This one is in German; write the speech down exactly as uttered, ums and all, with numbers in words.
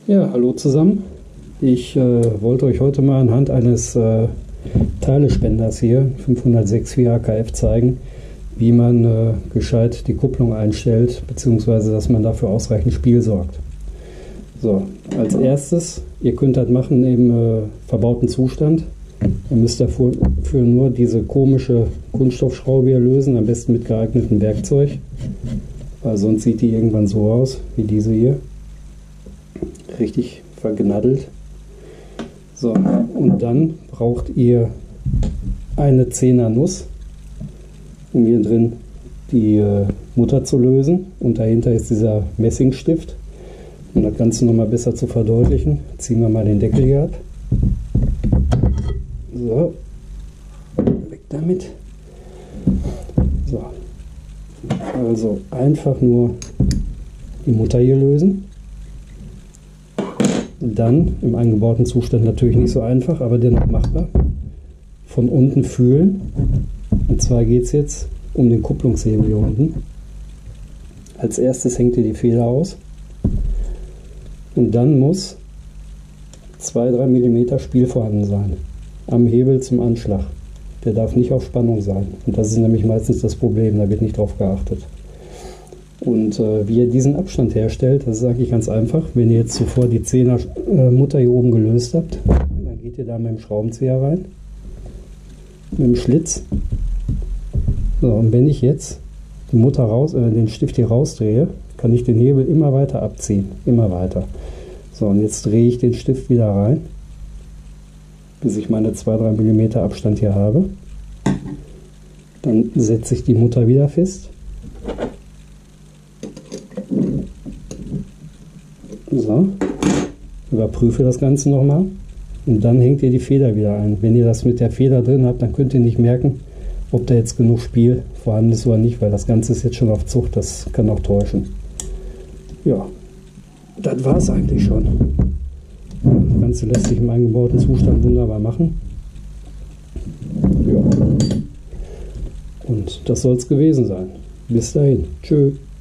Ja, hallo zusammen. Ich äh, wollte euch heute mal anhand eines äh, Teilespenders hier, fünfhundertsechs vier A K F, zeigen, wie man äh, gescheit die Kupplung einstellt, beziehungsweise dass man dafür ausreichend Spiel sorgt. So, als erstes, ihr könnt das machen im äh, verbauten Zustand. Ihr müsst dafür für nur diese komische Kunststoffschraube hier lösen, am besten mit geeignetem Werkzeug, weil sonst sieht die irgendwann so aus, wie diese hier. Richtig vergnaddelt. So, und dann braucht ihr eine Zehner Nuss, um hier drin die äh, Mutter zu lösen, und dahinter ist dieser Messingstift. Um das Ganze nochmal besser zu verdeutlichen, ziehen wir mal den Deckel hier ab. So, weg damit. So, also einfach nur die Mutter hier lösen. Dann im eingebauten Zustand natürlich nicht so einfach, aber dennoch machbar. Von unten fühlen. Und zwar geht es jetzt um den Kupplungshebel hier unten. Als erstes hängt ihr die Feder aus. Und dann muss zwei bis drei Millimeter Spiel vorhanden sein. Am Hebel zum Anschlag. Der darf nicht auf Spannung sein. Und das ist nämlich meistens das Problem, da wird nicht drauf geachtet. Und äh, wie ihr diesen Abstand herstellt, das ist eigentlich ganz einfach. Wenn ihr jetzt zuvor die Zehner äh, Mutter hier oben gelöst habt, dann geht ihr da mit dem Schraubenzieher rein, mit dem Schlitz. So, und wenn ich jetzt die Mutter raus, äh, den Stift hier rausdrehe, kann ich den Hebel immer weiter abziehen, immer weiter. So, und jetzt drehe ich den Stift wieder rein, bis ich meine zwei bis drei Millimeter Abstand hier habe. Dann setze ich die Mutter wieder fest. So, überprüfe das Ganze nochmal und dann hängt ihr die Feder wieder ein. Wenn ihr das mit der Feder drin habt, dann könnt ihr nicht merken, ob da jetzt genug Spiel vorhanden ist oder nicht, weil das Ganze ist jetzt schon auf Zucht, das kann auch täuschen. Ja, das war es eigentlich schon. Das Ganze lässt sich im eingebauten Zustand wunderbar machen. Ja. Und das soll es gewesen sein. Bis dahin. Tschö.